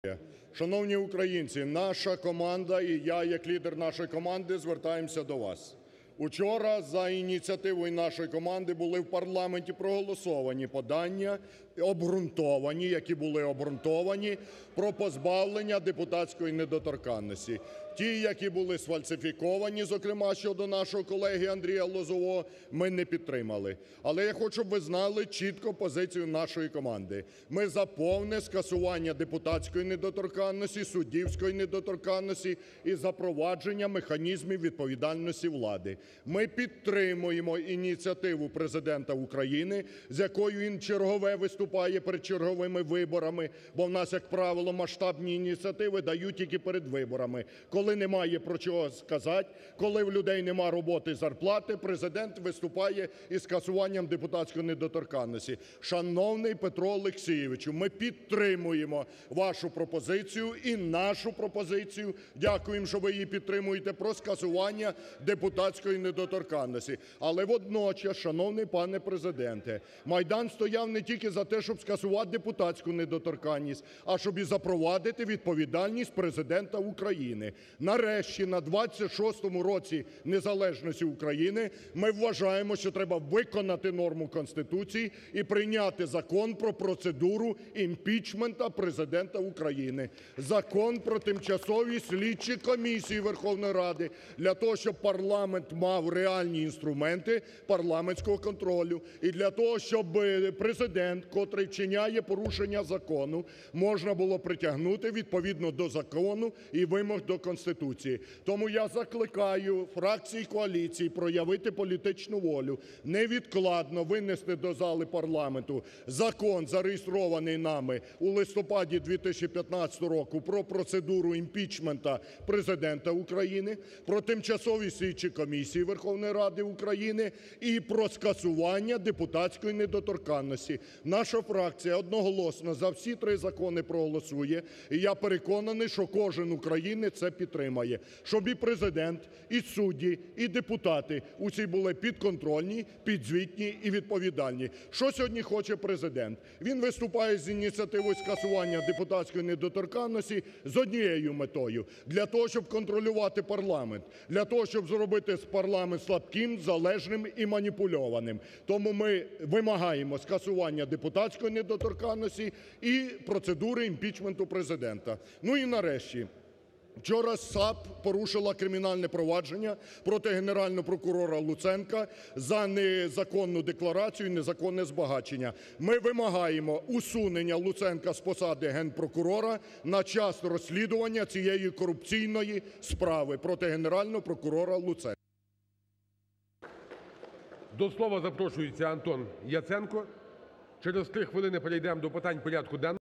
Шановні українці, наша команда і я, як лідер нашої команди, звертаємося до вас. Учора за ініціативою нашої команди були в парламенті проголосовані подання, обґрунтовані, які були обґрунтовані, про позбавлення депутатської недоторканності. Ті, які були сфальсифіковані, зокрема щодо нашого колеги Андрія Лозового, ми не підтримали. Але я хочу, щоб ви знали чітко позицію нашої команди. Ми за повне скасування депутатської недоторканності, суддівської недоторканності і запровадження механізмів відповідальності влади. Ми підтримуємо ініціативу Президента України, з якою він чергове виступає перед черговими виборами, бо в нас, як правило, масштабні ініціативи дають тільки перед виборами. Коли немає про чого сказати, коли в людей немає роботи, зарплати, Президент виступає із скасуванням депутатської недоторканності. Шановний Петро Олексійовичу, ми підтримуємо вашу пропозицію і нашу пропозицію, дякуємо, що ви її підтримуєте, про скасування депутатської недоторканності. Але водночас, шановний пане Президенте, Майдан стояв не тільки за те, щоб скасувати депутатську недоторканність, а щоб і запровадити відповідальність Президента України. Нарешті, на 26-му році незалежності України, ми вважаємо, що треба виконати норму Конституції і прийняти Закон про процедуру імпічменту Президента України. Закон про тимчасові слідчі комісії Верховної Ради для того, щоб парламент мав реальні інструменти парламентського контролю і для того, щоб Президент, котрий вчиняє порушення закону, можна було притягнути відповідно до закону і вимог до Конституції. Тому я закликаю фракції коаліції проявити політичну волю, невідкладно винести до зали парламенту закон, зареєстрований нами у листопаді 2015 року, про процедуру імпічменту Президента України, про тимчасові слідчі комісії Верховної Ради України і про скасування депутатської недоторканності. Наша фракція одноголосно за всі три закони проголосує, і я переконаний, що кожен українець це підтримає. Щоб і Президент, і судді, і депутати усі були підконтрольні, підзвітні і відповідальні. Що сьогодні хоче Президент? Він виступає з ініціативою скасування депутатської недоторканності з однією метою – для того, щоб контролювати парламент, для того, щоб зробити парламент слабким, залежним і маніпульованим. Тому ми вимагаємо скасування депутатської недоторканності і процедури імпічменту Президента. Ну і нарешті. Вчора САП порушила кримінальне провадження проти Генерального прокурора Луценка за незаконну декларацію і незаконне збагачення. Ми вимагаємо усунення Луценка з посади Генпрокурора на час розслідування цієї корупційної справи проти Генерального прокурора Луценка. До слова запрошується Антон Яценко. Через 3 хвилини перейдемо до питань порядку денного.